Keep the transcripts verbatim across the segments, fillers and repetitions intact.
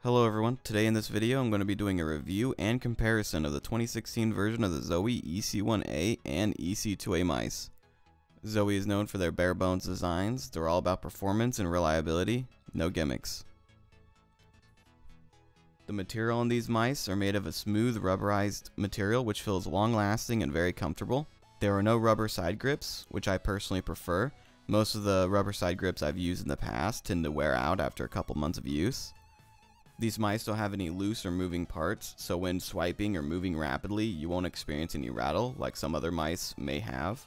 Hello everyone, today in this video I'm going to be doing a review and comparison of the twenty sixteen version of the Zowie E C one A and E C two A mice. Zowie is known for their bare bones designs. They're all about performance and reliability, no gimmicks. The material on these mice are made of a smooth rubberized material which feels long lasting and very comfortable. There are no rubber side grips, which I personally prefer. Most of the rubber side grips I've used in the past tend to wear out after a couple months of use. These mice don't have any loose or moving parts, so when swiping or moving rapidly, you won't experience any rattle like some other mice may have.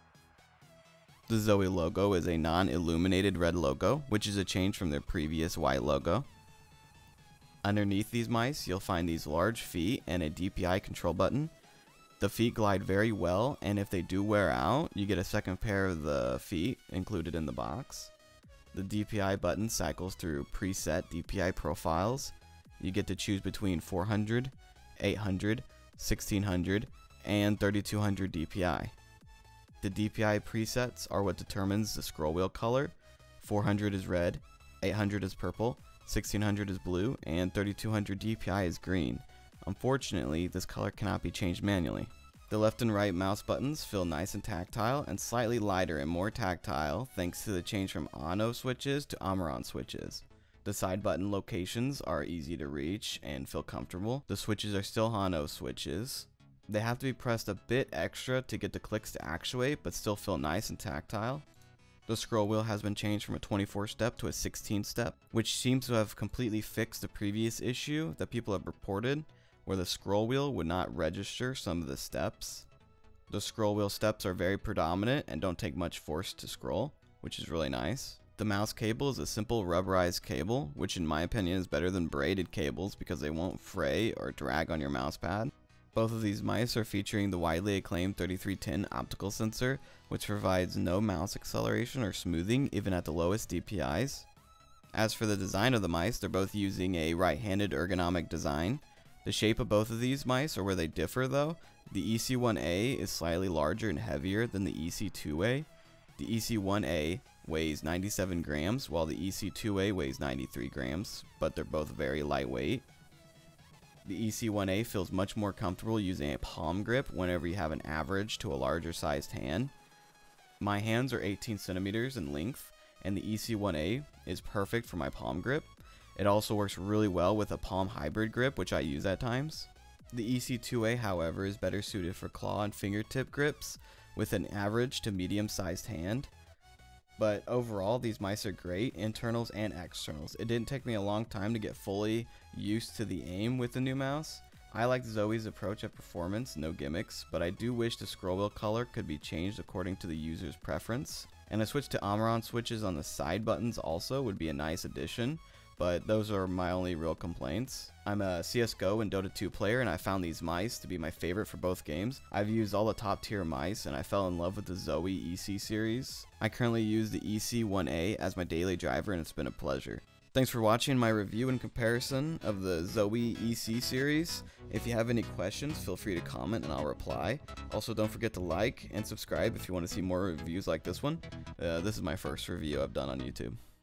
The Zowie logo is a non-illuminated red logo, which is a change from their previous white logo. Underneath these mice, you'll find these large feet and a D P I control button. The feet glide very well, and if they do wear out, you get a second pair of the feet included in the box. The D P I button cycles through preset D P I profiles. You get to choose between four hundred, eight hundred, sixteen hundred, and thirty-two hundred D P I. The D P I presets are what determines the scroll wheel color. four hundred is red, eight hundred is purple, sixteen hundred is blue, and thirty-two hundred D P I is green. Unfortunately, this color cannot be changed manually. The left and right mouse buttons feel nice and tactile and slightly lighter and more tactile thanks to the change from Ono switches to Amaron switches. The side button locations are easy to reach and feel comfortable. The switches are still Ono switches. They have to be pressed a bit extra to get the clicks to actuate, but still feel nice and tactile. The scroll wheel has been changed from a twenty-four step to a sixteen step, which seems to have completely fixed the previous issue that people have reported, where the scroll wheel would not register some of the steps. The scroll wheel steps are very predominant and don't take much force to scroll, which is really nice. The mouse cable is a simple rubberized cable, which in my opinion is better than braided cables because they won't fray or drag on your mouse pad. Both of these mice are featuring the widely acclaimed thirty-three ten optical sensor, which provides no mouse acceleration or smoothing even at the lowest D P Is. As for the design of the mice, they're both using a right-handed ergonomic design. The shape of both of these mice are where they differ though. The E C one A is slightly larger and heavier than the E C two A. The E C one A weighs ninety-seven grams while the E C two A weighs ninety-three grams, but they're both very lightweight. The E C one A feels much more comfortable using a palm grip whenever you have an average to a larger sized hand. My hands are eighteen centimeters in length, and the E C one A is perfect for my palm grip. It also works really well with a palm hybrid grip, which I use at times. The E C two A, however, is better suited for claw and fingertip grips with an average to medium sized hand. But overall, these mice are great, internals and externals. It didn't take me a long time to get fully used to the aim with the new mouse. I like Zowie's approach at performance, no gimmicks, but I do wish the scroll wheel color could be changed according to the user's preference. And a switch to Amaron switches on the side buttons also would be a nice addition, but those are my only real complaints. I'm a C S G O and Dota two player, and I found these mice to be my favorite for both games. I've used all the top tier mice, and I fell in love with the Zowie E C series. I currently use the E C one A as my daily driver, and it's been a pleasure. Thanks for watching my review and comparison of the Zowie E C series. If you have any questions, feel free to comment and I'll reply. Also, don't forget to like and subscribe if you want to see more reviews like this one. Uh, this is my first review I've done on YouTube.